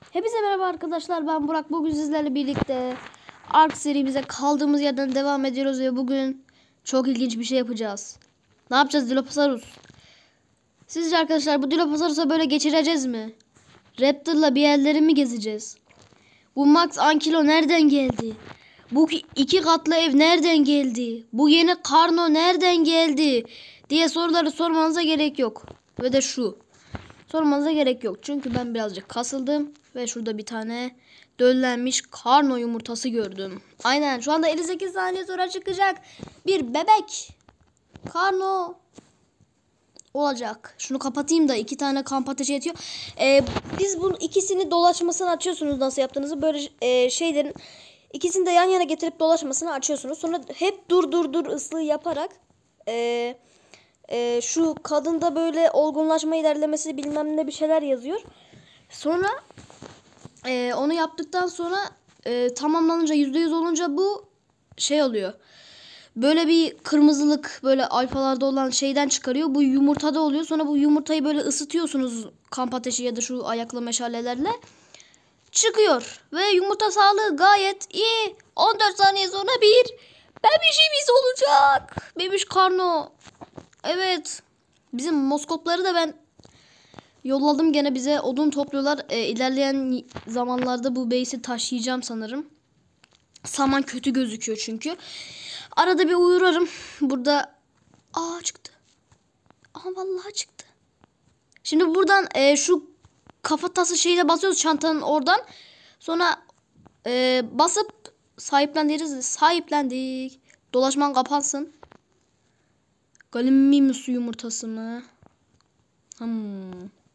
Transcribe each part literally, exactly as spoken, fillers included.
Hepinize merhaba arkadaşlar, ben Burak. Bugün sizlerle birlikte Ark serimize kaldığımız yerden devam ediyoruz ve bugün çok ilginç bir şey yapacağız. Ne yapacağız Dilophosaurus? Sizce arkadaşlar bu Dilophosaurus'a böyle geçireceğiz mi? Raptor'la bir yerleri mi gezeceğiz? Bu Max Ankilo nereden geldi? Bu iki katlı ev nereden geldi? Bu yeni Karno nereden geldi? Diye soruları sormanıza gerek yok. Ve de şu. Sormanıza gerek yok. Çünkü ben birazcık kasıldım. Ve şurada bir tane döllenmiş Karno yumurtası gördüm. Aynen, şu anda elli sekiz saniye sonra çıkacak bir bebek Karno olacak. Şunu kapatayım da iki tane kamp ateşi yetiyor. Ee, biz bunun ikisini dolaşmasını açıyorsunuz, nasıl yaptığınızı. Böyle e, şeylerin ikisini de yan yana getirip dolaşmasını açıyorsunuz. Sonra hep dur dur dur ıslığı yaparak e, e, şu kadında böyle olgunlaşma ilerlemesi bilmem ne bir şeyler yazıyor. Sonra e, onu yaptıktan sonra e, tamamlanınca yüzde yüz olunca bu şey oluyor. Böyle bir kırmızılık böyle alfalarda olan şeyden çıkarıyor. Bu yumurtada oluyor. Sonra bu yumurtayı böyle ısıtıyorsunuz kamp ateşi ya da şu ayaklı meşalelerle. Çıkıyor. Ve yumurta sağlığı gayet iyi. on dört saniye sonra bir bebişimiz olacak. Bebiş Karno. Evet. Bizim moskopları da ben yolladım, gene bize odun topluyorlar. E, ilerleyen zamanlarda bu base'i taşıyacağım sanırım. Saman kötü gözüküyor çünkü. Arada bir uyurarım. Burada aa çıktı. Aa vallahi çıktı. Şimdi buradan e, şu kafatası şeyle basıyoruz, çantanın oradan. Sonra e, basıp sahiplen deriz. Sahiplendik. Dolaşman kapansın. Galimimus yumurtası mı? Hmm.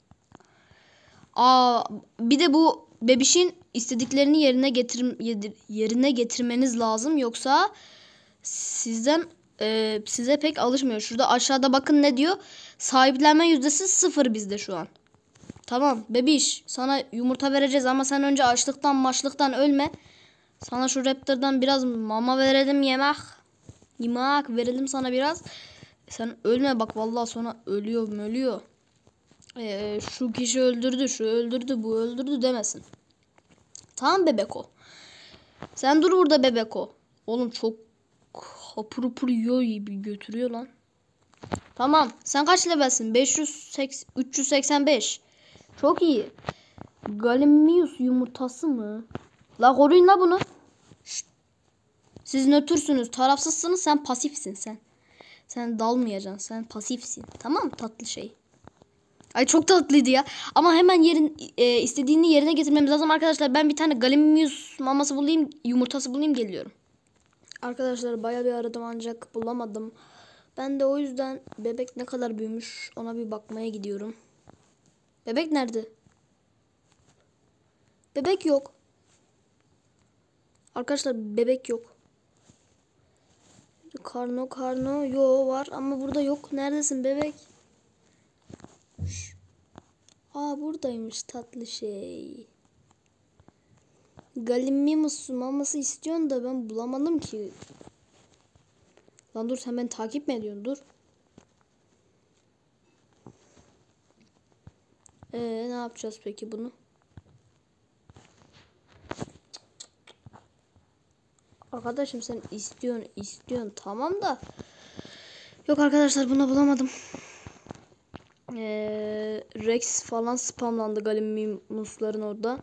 Aa, bir de bu bebişin istediklerini yerine getir yerine getirmeniz lazım, yoksa sizden e, size pek alışmıyor. Şurada aşağıda bakın ne diyor? Sahiplenme yüzdesi sıfır bizde şu an. Tamam bebiş, sana yumurta vereceğiz ama sen önce açlıktan maçlıktan ölme. Sana şu Raptor'dan biraz mama verelim, yemek. Yemek verelim sana biraz. Sen ölme bak, vallahi sonra ölüyor ölüyor. Ee, şu kişi öldürdü, şu öldürdü, bu öldürdü demesin. Tamam bebeko. Sen dur burada bebeko. Oğlum çok hapur hapur yiyor gibi götürüyor lan. Tamam. Sen kaç levelsin? beş yüz seksen, üç yüz seksen beş. Çok iyi. Galimius yumurtası mı? La koruyun la bunu. Şşt. Siz nötürsünüz, tarafsızsınız, sen pasifsin sen. Sen dalmayacaksın, sen pasifsin. Tamam mı tatlı şey? Ay çok tatlıydı ya. Ama hemen yerin e, istediğini yerine getirmemiz lazım arkadaşlar. Ben bir tane Galimius maması bulayım, yumurtası bulayım, geliyorum. Arkadaşlar bayağı bir aradım ancak bulamadım. Ben de o yüzden bebek ne kadar büyümüş ona bir bakmaya gidiyorum. Bebek nerede? Bebek yok. Arkadaşlar bebek yok. Karno karno yo var ama burada yok. Neredesin bebek? Şş. Aa buradaymış tatlı şey. Galimimus maması istiyorsun da ben bulamadım ki. Lan dur, sen beni takip mi ediyorsun? Dur. Ee, ne yapacağız peki bunu? Arkadaşım sen istiyorsun istiyorsun tamam da. Yok arkadaşlar, bunu bulamadım. Ee, Rex falan spamlandı Galimimus'ların orada.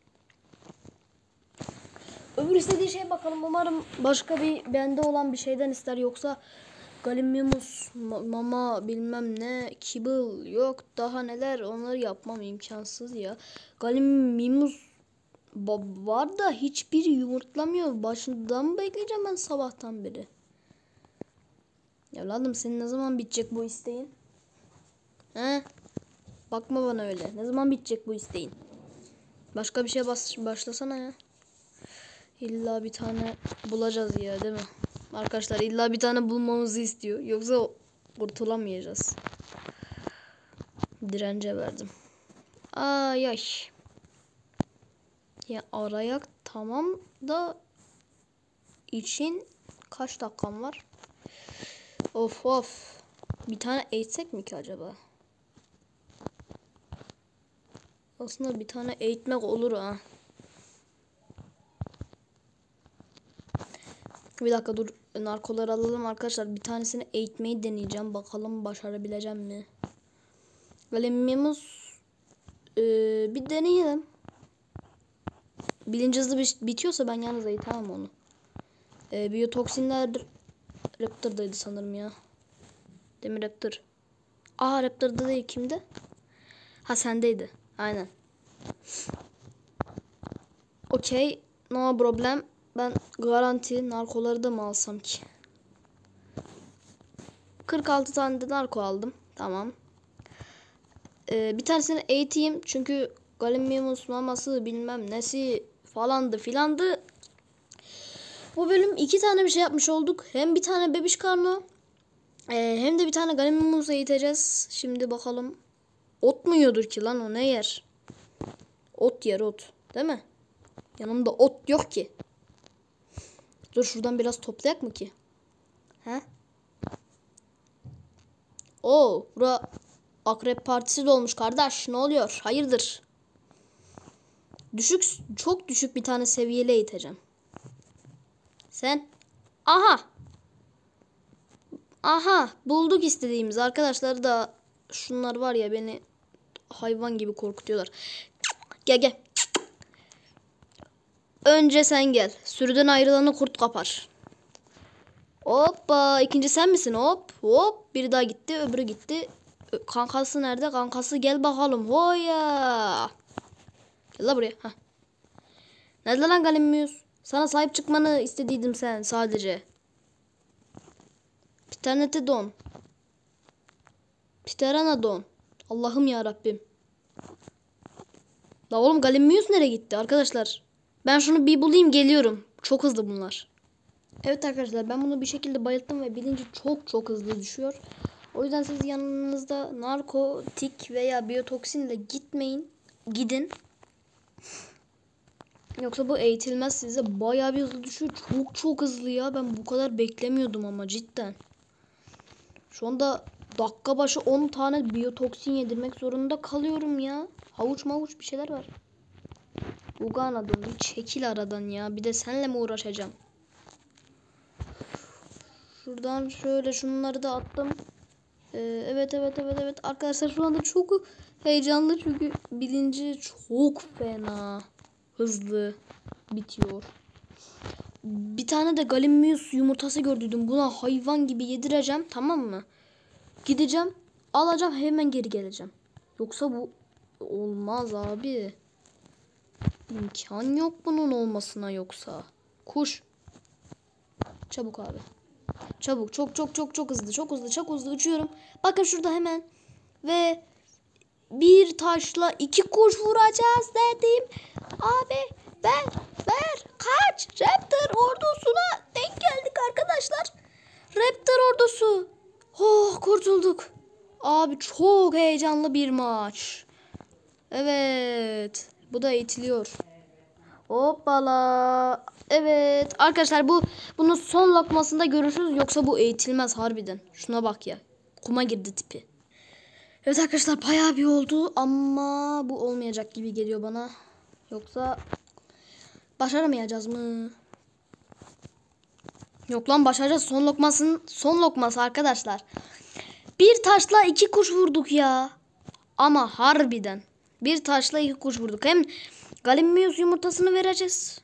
Öbür istediği şeye bakalım. Umarım başka bir bende olan bir şeyden ister, yoksa Galimimus, mama bilmem ne, kibble yok daha neler, onları yapmam imkansız ya. Galimimus var da hiçbiri yumurtlamıyor. Başından mı bekleyeceğim ben sabahtan beri? Evladım senin ne zaman bitecek bu isteğin? He? Bakma bana öyle. Ne zaman bitecek bu isteğin? Başka bir şeye bas başlasana ya. İlla bir tane bulacağız ya, değil mi? Arkadaşlar illa bir tane bulmamızı istiyor. Yoksa kurtulamayacağız. Dirence verdim. Ay ay. Ya arayak tamam da için kaç dakikam var? Of of. Bir tane eğitsek mi ki acaba? Aslında bir tane eğitmek olur ha. Bir dakika dur. Narkoları alalım arkadaşlar. Bir tanesini eğitmeyi deneyeceğim. Bakalım başarabileceğim mi? Galemimiz ee, bir deneyelim. Bilinci hızlı bitiyorsa ben yalnız eğitemem onu. Ee, biyotoksinler Raptor'daydı sanırım ya. Değil mi Raptor? Aa Raptor'da değil, kimde? Ha sendeydi. Aynen. Okey. No problem. Ben garanti narkoları da mı alsam ki? kırk altı tane de narko aldım. Tamam. Ee, bir tanesini eğiteyim. Çünkü Galimimus maması bilmem nesi falandı filandı. Bu bölüm iki tane bir şey yapmış olduk. Hem bir tane bebiş karno. E, hem de bir tane Galimimus'u eğiteceğiz. Şimdi bakalım. Ot mu yiyordur ki lan, o ne yer? Ot yer, ot. Değil mi? Yanımda ot yok ki. Dur şuradan biraz toplayak mı ki? He? Oo, bura akrep partisi de olmuş kardeş. Ne oluyor? Hayırdır? Düşük, çok düşük bir tane seviyeli eğiteceğim. Sen? Aha. Aha, bulduk istediğimiz. Arkadaşlar da şunlar var ya, beni hayvan gibi korkutuyorlar. Gel gel. Önce sen gel. Sürüden ayrılanı kurt kapar. Hoppa, ikinci sen misin? Hop hop, biri daha gitti, öbürü gitti. Kankası nerede? Kankası gel bakalım. Hoya. Gel la buraya. Heh. Nerede lan Galimius? Sana sahip çıkmanı istediydim sen sadece. Pteranodon. Pteranodon. Allah'ım ya Rabbim. La oğlum, Galimius nereye gitti arkadaşlar? Ben şunu bir bulayım, geliyorum. Çok hızlı bunlar. Evet arkadaşlar, ben bunu bir şekilde bayılttım ve bilinci çok çok hızlı düşüyor. O yüzden siz yanınızda narkotik veya biyotoksinle gitmeyin. Gidin. Yoksa bu eğitilmez, size bayağı bir hızlı düşüyor. Çok çok hızlı ya. Ben bu kadar beklemiyordum ama cidden. Şu anda dakika başı on tane biyotoksin yedirmek zorunda kalıyorum ya. Havuç mavuç bir şeyler var. Ugana dur, bir çekil aradan ya. Bir de senle mi uğraşacağım? Şuradan şöyle şunları da attım. Ee, evet evet evet evet. Arkadaşlar şu anda çok heyecanlı çünkü bilinci çok fena hızlı bitiyor. Bir tane de Galimius yumurtası gördüm. Buna hayvan gibi yedireceğim, tamam mı? Gideceğim, alacağım, hemen geri geleceğim. Yoksa bu olmaz abi. İmkan yok bunun olmasına yoksa. Kuş. Çabuk abi. Çabuk, çok çok çok çok hızlı, çok hızlı, çok hızlı uçuyorum. Bakın şurada hemen. Ve bir taşla iki kuş vuracağız dedim. Abi ver, ver, kaç. Raptor ordusuna denk geldik arkadaşlar. Raptor ordusu. Oh, kurtulduk. Abi çok heyecanlı bir maç. Evet. Bu da eğitiliyor. Hoppala. Evet. Arkadaşlar bu bunun son lokmasında görüşürüz. Yoksa bu eğitilmez harbiden. Şuna bak ya. Kuma girdi tipi. Evet arkadaşlar, bayağı bir oldu ama bu olmayacak gibi geliyor bana. Yoksa başaramayacağız mı? Yok lan, başaracağız. Son lokmasının son lokması arkadaşlar. Bir taşla iki kuş vurduk ya. Ama harbiden. Bir taşla iki kuş vurduk. Hem Galimius yumurtasını vereceğiz.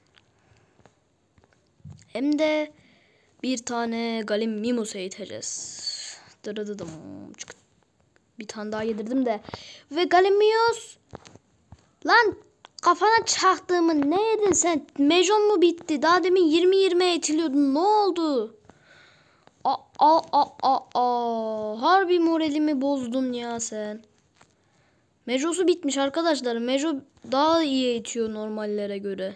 Hem de bir tane Galimimus eğiteceğiz. Dırıdıdım. Bir tane daha yedirdim de. Ve Galimius. Lan kafana çaktığımı ne yedin sen? Mejon mu bitti? Daha demin yirmi yirmi eğitiliyordun. Ne oldu? Aa, aa, aa, aa, aa. Harbi moralimi bozdun ya sen. Mejosu bitmiş arkadaşlar. Mejo daha iyi eğitiyor normallere göre.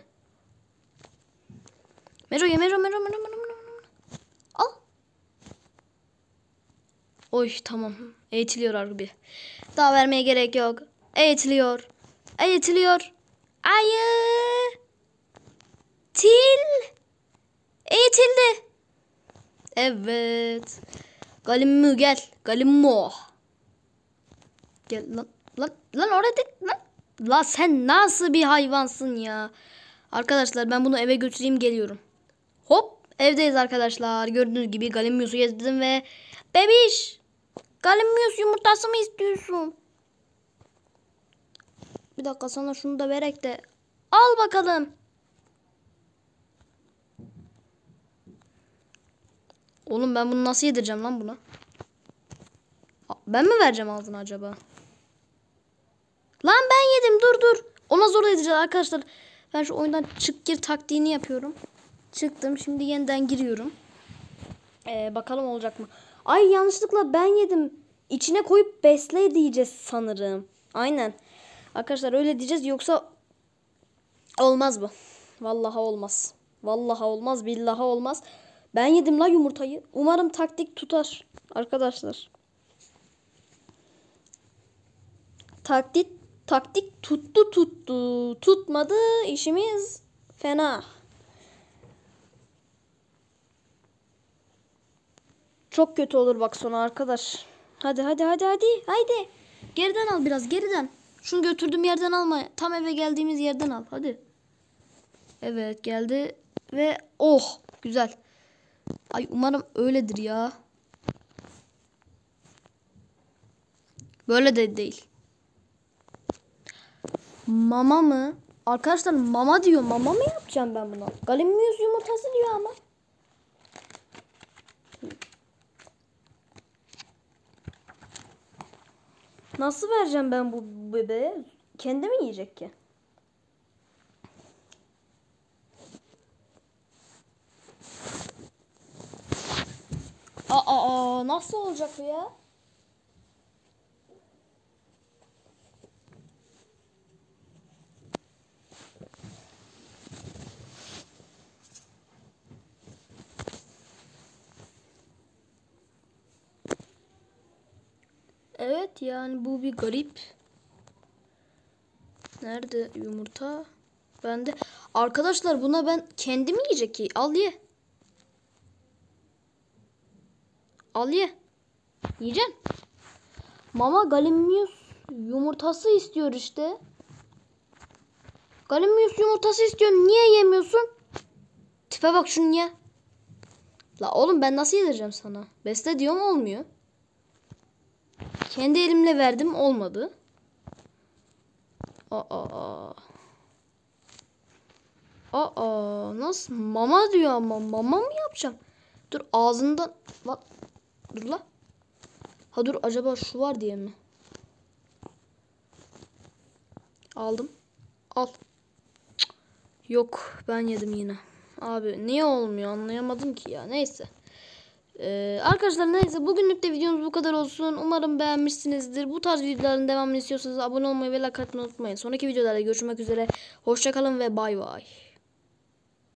Mejo ye, Mejo, Mejo, Mejo, Mejo, Mejo. Al. Oy tamam. Eğitiliyor harbi. Daha vermeye gerek yok. Eğitiliyor. Eğitiliyor. Ayı. Til. Eğitildi. Evet. Galimmu gel. Galimmu. Gel lan. Lan, lan oraya tek. Lan. La sen nasıl bir hayvansın ya? Arkadaşlar ben bunu eve götüreyim geliyorum. Hop evdeyiz arkadaşlar. Gördüğünüz gibi Galimyus'u gezdirdim ve bebiş Galimyus yumurtası mı istiyorsun? Bir dakika sana şunu da verek de al bakalım. Oğlum ben bunu nasıl yedireceğim lan buna? Ben mi vereceğim ağzına acaba? Lan ben yedim dur dur. Ona zor edeceğiz arkadaşlar. Ben şu oyundan çık gir taktiğini yapıyorum. Çıktım şimdi yeniden giriyorum. Ee, bakalım olacak mı? Ay yanlışlıkla ben yedim. İçine koyup besle diyeceğiz sanırım. Aynen. Arkadaşlar öyle diyeceğiz yoksa olmaz bu. Vallahi olmaz. Vallahi olmaz billahi olmaz. Ben yedim la yumurtayı. Umarım taktik tutar arkadaşlar. Taktik taktik tuttu tuttu. Tutmadı işimiz fena. Çok kötü olur bak sonra arkadaş. Hadi hadi hadi hadi hadi. Geriden al biraz geriden. Şunu götürdüğüm yerden alma. Tam eve geldiğimiz yerden al hadi. Evet geldi ve oh güzel. Ay umarım öyledir ya. Böyle de değil. Mama mı? Arkadaşlar mama diyor. Mama mı yapacağım ben buna? Galimyus yumurtası diyor ama. Nasıl vereceğim ben bu bebeğe? Kendi mi yiyecek ki? Aa, aa nasıl olacak bu ya? Evet yani bu bir garip. Nerede yumurta? Bende. Arkadaşlar buna ben kendim yiyecek ki. Al ye. Al ye. Yiyeceksin. Mama Galimyus yumurtası istiyor işte. Galimyus yumurtası istiyor. Niye yemiyorsun? Tipe bak şunun ya. La oğlum ben nasıl yedireceğim sana? Besle diyorum olmuyor. Kendi elimle verdim olmadı. Aa. Aa nasıl? Mama diyor ama mama mı yapacağım? Dur ağzından bak. Dur la. Ha dur acaba şu var diye mi? Aldım. Al. Cık. Yok ben yedim yine. Abi niye olmuyor anlayamadım ki ya. Neyse. Ee, arkadaşlar neyse bugünlük de videomuz bu kadar olsun. Umarım beğenmişsinizdir. Bu tarz videoların devamını istiyorsanız abone olmayı ve like atmayı unutmayın. Sonraki videolarda görüşmek üzere. Hoşçakalın ve bay bay.